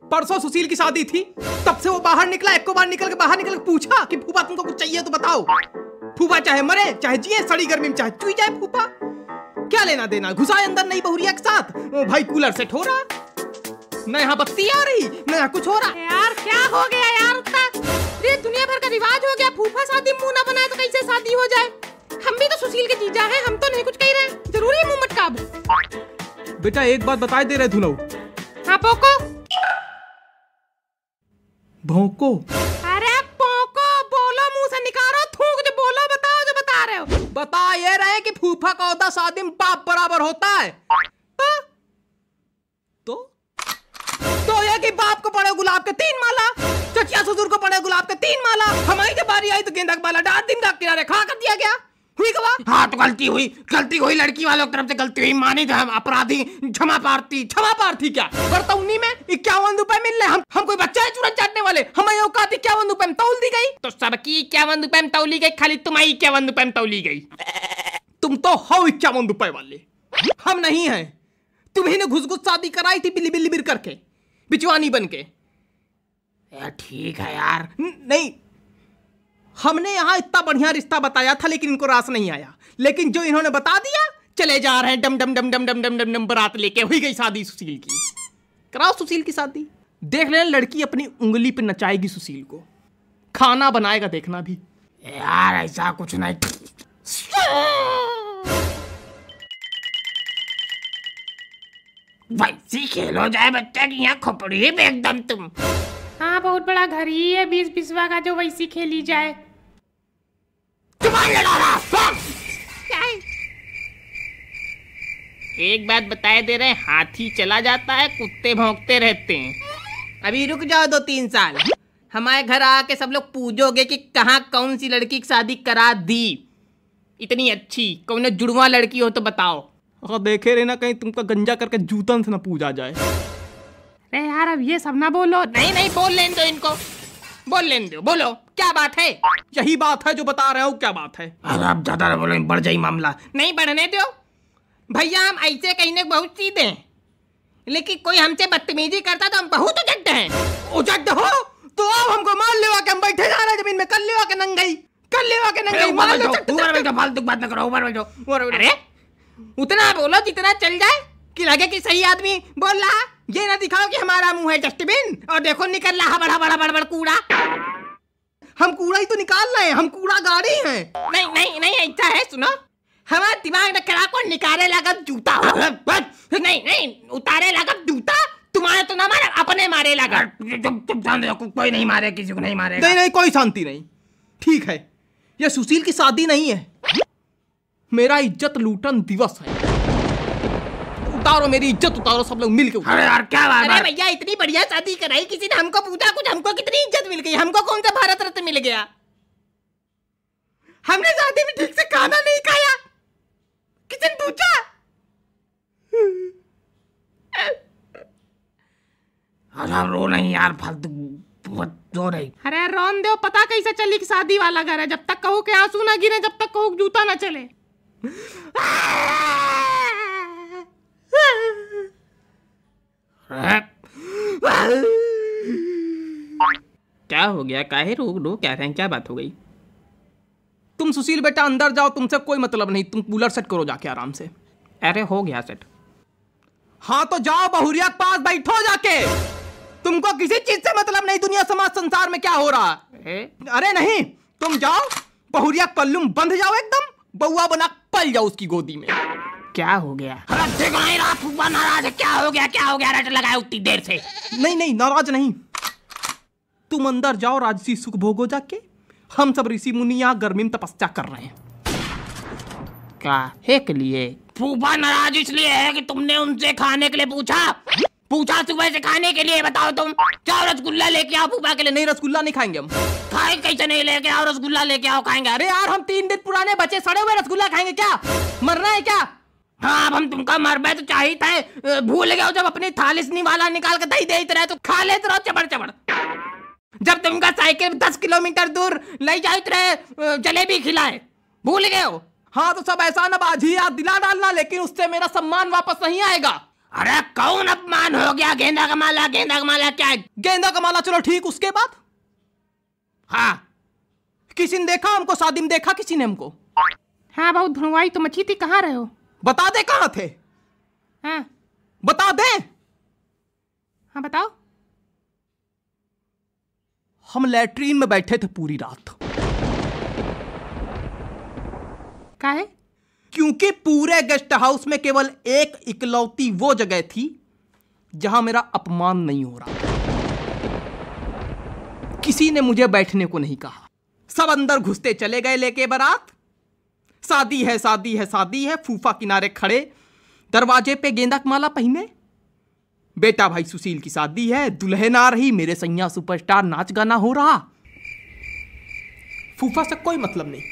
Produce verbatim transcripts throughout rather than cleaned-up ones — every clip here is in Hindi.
परसों सुशील की शादी थी, तब से वो बाहर निकला, एक बार निकल के बाहर निकल के पूछा कि फूफा तुमको कुछ चाहिए तो बताओ। फूफा चाहे मरे चाहे जिए, सड़ी गर्मी में चाहे चुई जाए, फूफा क्या लेना देना। घुसा अंदर नई बहुरिया के साथ, भाई कूलर सेट हो रहा, न यहाँ बत्ती आ रही न यहाँ कुछ हो रहा। यार क्या हो गया यार, ये दुनिया भर का रिवाज हो गया, फूफा शादी मुंह ना बनाए तो कैसे शादी हो जाए। हम भी तो सुशील के जीजा हैं, हम तो नहीं कुछ कह रहे, जरूरी मुंह मटकाब। बेटा एक बात बताए दे रहे धुनऊ। हाँ पोको भौंको। अरे पोको बोलो, मुंह से निकालो, थूक जो बोलो, बताओ जो बता रहे हो। बता ये रहे कि फूफा का औदा शादी में बाप बराबर होता है। तो तो ये कि बाप को पड़े गुलाब के तीन माला, चचिया ससुर को पड़े गुलाब के तीन माला, हमारी जब बारी आई तो गेंदा का माला डाल दिन का किनारे खा कर दिया गया। हुई गवा। हाँ तो गलती हुई, गलती हुई, लड़की वालों की तरफ से गलती हुई, मानी थे हम अपराधी, क्षमा प्रार्थी। क्षमा प्रार्थी क्या, बरतौनी में इक्यावन रुपए मिल रहे, हम हम कोई बच्चा है चूरन चाटने वाले, हमें औकात इक्यावन रुपए में तौल दी गई। तो सबकी इक्यावन रुपए में तौली गई, खाली तुम्हारी इक्यावन रुपए में तौली गई। तुम तो हो इक्यावन रुपए वाले, हम नहीं हैं। तुम्ही ने घुस घुस शादी कराई थी बिल्ली बिल्ली बिर करके, बिचवानी बन के। ठीक है यार, नहीं हमने यहाँ इतना बढ़िया रिश्ता बताया था लेकिन इनको रास नहीं आया, लेकिन जो इन्होंने बता दिया चले जा रहे हैं डम डम डम डम डम डम डम डम बारात लेके। हुई गई शादी सुशील की, कराओ सुशील की शादी। देख लेना लड़की अपनी उंगली पे नचाएगी सुशील को, खाना बनाएगा देखना भी। यार ऐसा कुछ नहीं, वैसी खेलो जाए बच्चा की यहाँ खोपड़ी एकदम तुम। हाँ बहुत बड़ा घर ही है बीस बिस्वा का, जो वैसी खेली जाए। एक बात बताए दे रहे, हाथी चला जाता है, कुत्ते भौंकते रहते हैं। अभी रुक जाओ दो तीन साल, हमारे घर आके सब लोग पूछोगे कि कहाँ कौन सी लड़की की शादी करा दी, इतनी अच्छी कौन जुड़वा लड़की हो तो बताओ। और देखे रहना कहीं तुमका गंजा करके जूतन से न पूजा जाए। अरे यार अब ये सब ना बोलो। नहीं नहीं बोल लेने दो इनको, बोल लेने दो, बोलो क्या बात है। यही बात है जो बता रहे हो, क्या बात है। अरे आप ज्यादा ना बोलो, बढ़ जाए मामला। नहीं बढ़ने दो भैया, हम ऐसे कहने बहुत सीधे हैं, लेकिन कोई हमसे बदतमीजी करता तो हम बहुत उजट हैं। उजट हो तो अब हमको मान लेवा कि हम बैठे जा रहे जमीन में, कर लेवा के नंगई, कर लेवा के नंगई। मान लो फालतू बात ना करो, ऊपर बैठो। अरे उतना बोलो जितना चल जाए कि लगे कि सही आदमी बोल रहा। ये ना दिखाओ कि हमारा मुंह है डस्टबिन और देखो निकल रहा बड़ा बड़ा बड़ा बड़ा कूड़ा। हम कूड़ा ही तो निकाल रहे हैं, हम कूड़ा गाड़ी हैं। नहीं नहीं नहीं ऐसा है, सुनो हमारा दिमाग न खराब को निकाले लगा जूता हो। नहीं नहीं उतारे लगा जूता, तुम्हारे तो ना मारे अपने मारे लगा। कोई नहीं मारे, किसी को नहीं मारे। नहीं नहीं कोई शांति नहीं, ठीक है ये सुशील की शादी नहीं है, मेरा इज्जत लूटन दिवस है। उतारो मेरी इज्जत, उतारो सब लोग मिलके। अरे यार क्या बात। अरे भैया इतनी बढ़िया शादी कराई, किसी ने हमको पूछा कुछ, हमको कितनी इज्जत मिल गई, हमको कौन सा भारत रत्न मिल गया। हमने शादी में ठीक से खाना नहीं खाया, किसी ने पूछा। अरे रो नहीं यार, फालतू रो नहीं। अरे रोन दो, पता कैसे चली कि शादी वाला घर है। जब तक कहो कि आंसू ना गिरे, जब तक कहो जूता ना चले। क्या हो गया, काहे रो रो क्या रहे, क्या बात हो गई। तुम सुशील बेटा अंदर जाओ, तुमसे कोई मतलब नहीं, तुम कूलर सेट करो जाके आराम से। अरे हो गया सेट। हाँ तो जाओ बहुरिया के पास बैठो जाके, तुमको किसी चीज से मतलब नहीं, दुनिया समाज संसार में क्या हो रहा है। अरे नहीं तुम जाओ बहुरिया पल्लू बंध जाओ एकदम, बउआ बना पल जाओ उसकी गोदी में। क्या हो गया। फूफा नाराज है, क्या हो गया क्या हो गया, रट लगाया उतनी देर से। नहीं नहीं नाराज नहीं, तुम अंदर जाओ राजसी सुख भोगो जाके, हम सब ऋषि मुनि यहाँ गर्मी में तपस्या कर रहे हैं। क्या है के लिए। फूफा नाराज इसलिए है कि तुमने उनसे खाने के लिए पूछा, पूछा सुबह से खाने के लिए। बताओ तुम, जाओ रसगुल्ला लेके आओ फूफा के लिए। नहीं रसगुल्ला नहीं खाएंगे हम। खाए कैसे नहीं, लेके आओ रसगुल्ला लेके आओ, खाएंगे। अरे यार हम तीन दिन पुराने बचे सड़े हुए रसगुल्ला खाएंगे क्या, मरना है क्या। हाँ अब हम तुमका मर गए तो चाहिए था, भूल गए जब अपनी थालिसनी वाला निकाल के दही दे रहे तो खा लेते रहो चबड़ चबड़। जब तुमका साइकिल दस किलोमीटर दूर ले जाए रहे जलेबी खिलाए, भूल गए हो। हाँ तो सब ऐसा ना बाजी याद दिला डालना, लेकिन उससे मेरा सम्मान वापस नहीं आएगा। अरे कौन अपमान हो गया? गेंदा का माला, गेंदा का माला क्या है? गेंदा का माला चलो ठीक, उसके बाद हाँ, किसी ने देखा हमको? शादी में देखा किसी ने हमको? हाँ बहुत धुनवाई तो मची थी, कहाँ रहे हो? बता दे कहाँ थे, हाँ बता दे। हाँ बताओ। हम लैट्रीन में बैठे थे पूरी रात। क्या है? क्योंकि पूरे गेस्ट हाउस में केवल एक इकलौती वो जगह थी जहां मेरा अपमान नहीं हो रहा। किसी ने मुझे बैठने को नहीं कहा, सब अंदर घुसते चले गए लेके बारात। शादी है शादी है शादी है, फूफा किनारे खड़े दरवाजे पे गेंदा की माला पहने। बेटा भाई सुशील की शादी है, दुल्हन आ रही, मेरे सैया सुपरस्टार, नाच गाना हो रहा। फूफा से कोई मतलब नहीं।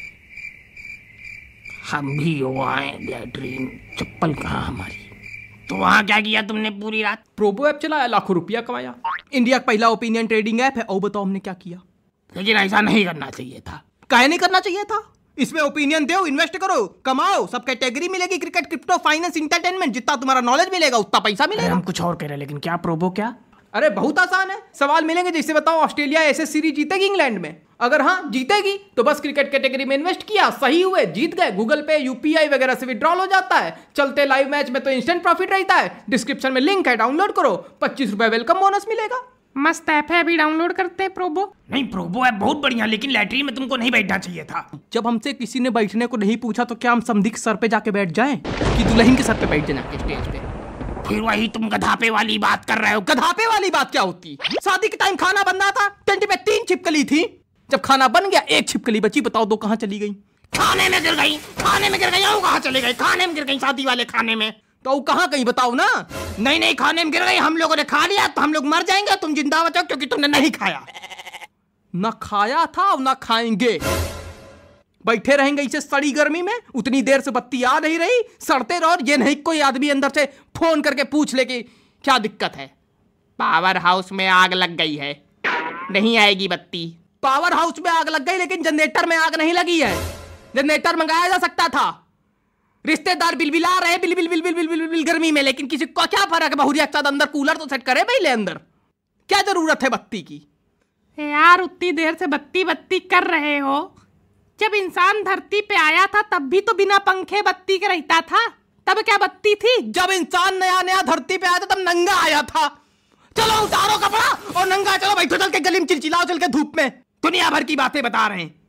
हम भी हो आए लैट्रीन, चप्पल कहाँ हमारी? तो वहां क्या किया तुमने पूरी रात? प्रोबो ऐप चलाया, लाखों रुपया कमाया। इंडिया का पहला ओपिनियन ट्रेडिंग ऐप है। और बताओ हमने क्या किया? लेकिन ऐसा नहीं करना चाहिए था। काहे नहीं करना चाहिए था? इसमें ओपिनियन दो, इन्वेस्ट करो, कमाओ, सब कैटेगरी मिलेगी, क्रिकेट, क्रिप्टो, फाइनेंस, इंटरटेनमेंट। जितना तुम्हारा नॉलेज मिलेगा उतना पैसा मिलेगा। हम कुछ और कह रहे हैं, लेकिन क्या प्रोबो क्या? अरे बहुत आसान है, सवाल मिलेंगे जैसे बताओ ऑस्ट्रेलिया ऐसे सीरीज जीतेगी इंग्लैंड में? अगर हाँ जीतेगी तो बस क्रिकेट कैटेगरी में इन्वेस्ट किया, सही हुए, जीत गए, गूगल पे, यूपीआई वगैरह से विड्रॉल हो जाता है। चलते लाइव मैच में तो इंस्टेंट प्रॉफिट रहता है। डिस्क्रिप्शन में लिंक है, डाउनलोड करो, पच्चीस रुपए वेलकम बोनस मिलेगा। मस्त ऐप है, अभी डाउनलोड करते हैं प्रोबो। नहीं, प्रोबो ऐप बहुत बढ़िया, लेकिन लैट्रीन में तुमको नहीं बैठना चाहिए था। जब हमसे किसी ने बैठने को नहीं पूछा तो क्या हम समधी के सर पे जाके बैठ जाएं कि दुल्हन के सर पे बैठ जाके स्टेज पे? फिर वही तुम गधापे वाली बात कर रहे हो। गधापे वाली बात क्या होती? शादी के टाइम खाना बनना था, टेंट में तीन छिपकली थी, जब खाना बन गया एक छिपकली बची, बताओ दो कहाँ चली गई? खाने में गिर गई, खाने में गिर गई। वो कहाँ चले गए? खाने में गिर गई, शादी वाले खाने में। तो कहाँ गई बताओ ना? नहीं नहीं, खाने में गिर गई, हम लोगों ने खा लिया तो हम लोग मर जाएंगे, तुम जिंदा बचो क्योंकि तुमने नहीं खाया। ना खाया था और ना खाएंगे। बैठे रहेंगे इसे सड़ी गर्मी में, उतनी देर से बत्ती आ नहीं रही, सड़ते रहो। ये नहीं कोई आदमी अंदर से फोन करके पूछ ले कि क्या दिक्कत है। पावर हाउस में आग लग गई है, नहीं आएगी बत्ती। पावर हाउस में आग लग गई, लेकिन जनरेटर में आग नहीं लगी है। जनरेटर मंगाया जा सकता था। रिश्तेदार बिलबिला रहे बिल बिल बिल बिल बिल बिल बिल गर्मी में, लेकिन किसी को क्या फर्क है? बहुरिया के साथ अंदर कूलर तो सेट करे पहले अंदर। क्या जरूरत है बत्ती की? यार उतनी देर से बत्ती बत्ती कर रहे हो, जब इंसान धरती पे आया था तब भी तो बिना पंखे बत्ती के रहता था, तब क्या बत्ती थी? जब इंसान नया नया धरती पे आया था तब नंगा आया था। चलो उतारो कपड़ा और नंगा चलो, बैठो चल के गली में, चिलचिलाओ चल के धूप में। दुनिया भर की बातें बता रहे हैं।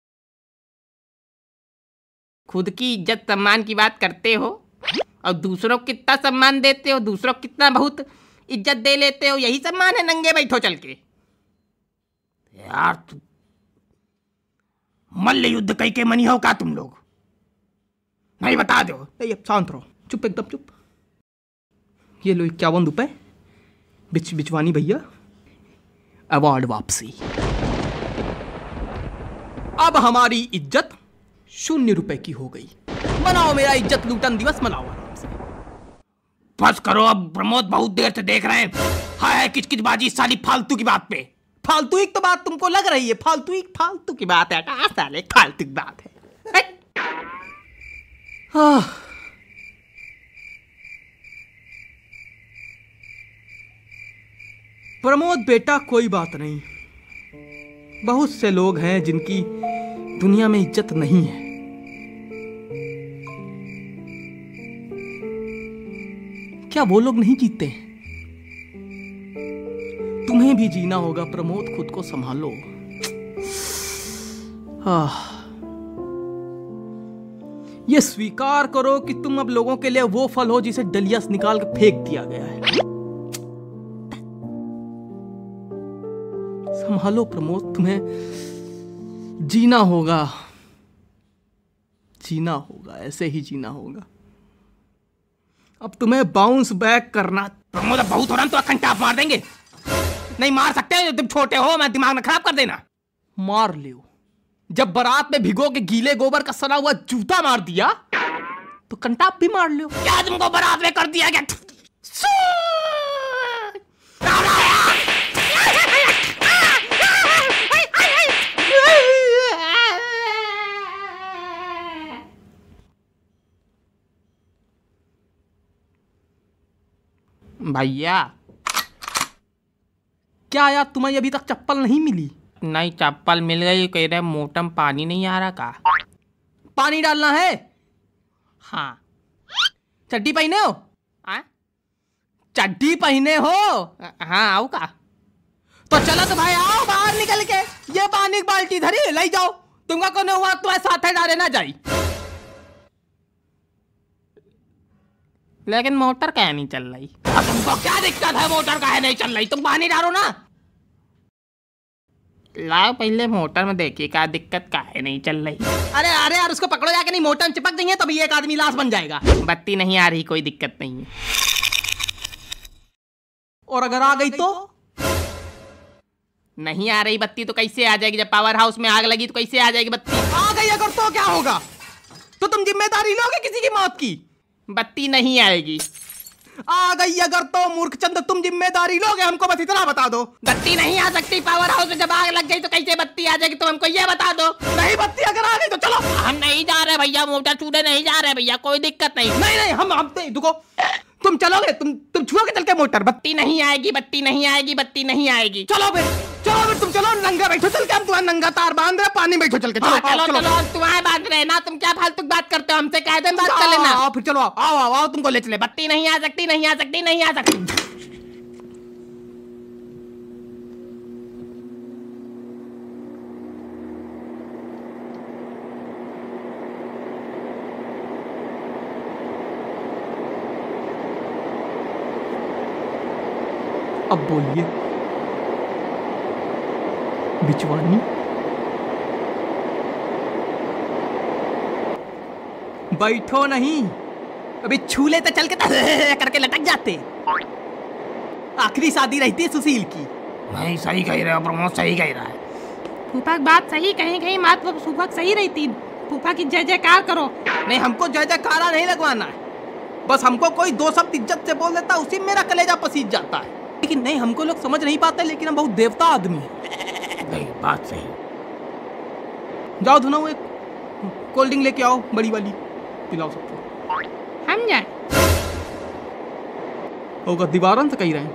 खुद की इज्जत सम्मान की बात करते हो और दूसरों को कितना सम्मान देते हो, दूसरों को कितना बहुत इज्जत दे लेते हो। यही सम्मान है नंगे बैठो चल के? यार मल्ल युद्ध कई के मनी हो का तुम लोग? नहीं बता दो। नहीं अब शांत रहो, चुप एकदम चुप। ये लो इक्यावन रुपए बिच बिचवानी भैया, अवार्ड वापसी। अब हमारी इज्जत शून्य रुपए की हो गई। मनाओ मेरा इज्जत लूटन दिवस, मनाओ आराम से। बस करो अब, प्रमोद बहुत देर से देख रहे हैं। हाय हाय किचकिच बाजी साली फालतू की बात पे। फालतू एक तो बात तुमको लग रही है, फालतू एक फालतू की बात है, साले फालतू की बात है। हाँ। प्रमोद बेटा कोई बात नहीं, बहुत से लोग हैं जिनकी दुनिया में इज्जत नहीं है। क्या वो लोग नहीं जीते? तुम्हें भी जीना होगा प्रमोद, खुद को संभालो। आह, ये स्वीकार करो कि तुम अब लोगों के लिए वो फल हो जिसे डलिया से निकाल कर फेंक दिया गया है। संभालो प्रमोद, तुम्हें जीना होगा, जीना होगा, ऐसे ही जीना होगा। अब तुम्हें बाउंस बैक करना। प्रमोद बहुत हो रहा, तो अखंड टाप मार देंगे। नहीं मार सकते, तुम छोटे हो, मैं दिमाग में खराब कर देना। मार लियो। जब बारात में भिगो के गीले गोबर का सना हुआ जूता मार दिया तो कंटाप भी मार लियो। क्या तुमको बारात में कर दिया क्या? भैया क्या यार, तुम्हें अभी तक चप्पल नहीं मिली? नहीं, चप्पल मिल गई। कह रहे मोटर में पानी नहीं आ रहा का? पानी डालना है? हाँ। चड्डी पहने हो? आ? चड्डी पहने हो? हाँ, आओ का? तो चलो तो भाई, आओ बाहर निकल के। ये पानी की बाल्टी धरी ले जाओ। तुमका कौन हुआ तुम्हारे साथ डाले ना जाई। लेकिन मोटर क्या नहीं चल रही? अब तुमको क्या दिक्कत है, मोटर काहे नहीं चल रही? तुम पानी डालो ना। लाओ पहले मोटर में देखिए क्या दिक्कत काहे नहीं चल रही। अरे अरे यार, उसको पकड़ो जाके, नहीं मोटर में चिपक देंगे तभी एक आदमी लाश बन जाएगा। बत्ती नहीं आ रही, कोई दिक्कत नहीं है। और अगर आ गई तो? नहीं आ रही बत्ती तो कैसे आ जाएगी? जब पावर हाउस में आग लगी तो कैसे आ जाएगी बत्ती? आ गई अगर तो क्या होगा? तो तुम जिम्मेदारी लोगे किसी की मौत की? बत्ती नहीं आएगी। आ गई अगर तो मूर्ख चंद, तुम जिम्मेदारी लोगे? हमको बस इतना बता दो। बत्ती नहीं आ सकती पावर हाउस में। जब आग लग गई तो कैसे बत्ती आ जाएगी? तुम हमको ये बता दो। नहीं, बत्ती अगर आ गई तो चलो। हम नहीं जा रहे भैया, मोटर छूने नहीं जा रहे भैया, कोई दिक्कत नहीं। नहीं नहीं, हम हम देखो, तुम चलोगे? तुम तुम छुओगे चल के मोटर? बत्ती नहीं आएगी, बत्ती नहीं आएगी, बत्ती नहीं आएगी। चलो फिर, चलो फिर, तुम चलो, नंगा बैठो चल के। हम तुम्हारा नंगा तार बांध रहे, पानी बैठो चल के। चलो चलो चलो, चलो तुम्हारे बात रहे ना, तुम क्या फालतू बात करते हो? हमसे कायदे में बात कर लेना। आओ फिर, चलो आओ आओ आओ, तुमको ले चले। बत्ती नहीं आ सकती, नहीं आ सकती, नहीं आ सकती। अब बोलिए बिचवानी। बैठो नहीं, अभी छू ले तो चल के करके लटक जाते। आखिरी शादी रहती है सुशील की। नहीं, सही कह रहे हो प्रमोद, सही कह रहा है। फूफा की बात सही, कहीं कहीं बात फूफा की सही रहती। फूफा की जय जयकार करो। नहीं, हमको जय जयकारा नहीं लगवाना है। बस हमको कोई दो शब्द इज्जत से बोल देता, उसी में मेरा कलेजा पसीज जाता है। लेकिन नहीं, हमको लोग समझ नहीं पाते, लेकिन हम बहुत देवता आदमी हैं। नहीं, बात सही। जाओ धुनो, एक कोल्ड ड्रिंक लेके आओ, बड़ी वाली, पिलाओ सबको। हम जाए? होगा दीवारन से कही रहे।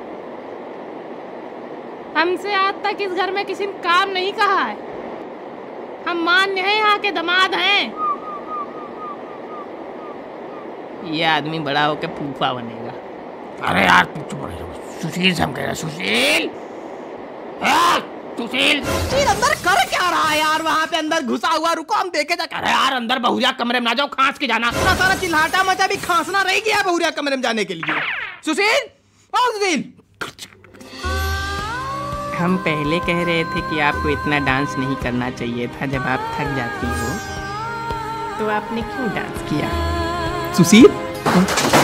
हमसे आज तक इस घर में किसी ने काम नहीं कहा है। हम मान्य हैं, यहाँ के दामाद हैं। ये आदमी बड़ा होकर फूफा बनेगा। अरे यार तू चुप रह, सुशील से हम कह रहे हैं। सुशील, सुशील, सुशील अंदर कर क्या रहा है यार? वहाँ पे अंदर घुसा हुआ, रुको हम देखे जा। अरे यार अंदर बहुरिया कमरे में ना जाओ, खांस के जाना। इतना सारा चिल्लाटा मचा, भी खांसना रह गया बहुरिया कमरे में जाने के लिए। सुशील, और सुशील, हम पहले कह रहे थे कि आपको इतना डांस नहीं करना चाहिए था। जब आप थक जाती हो तो आपने क्यों डांस किया? सुशील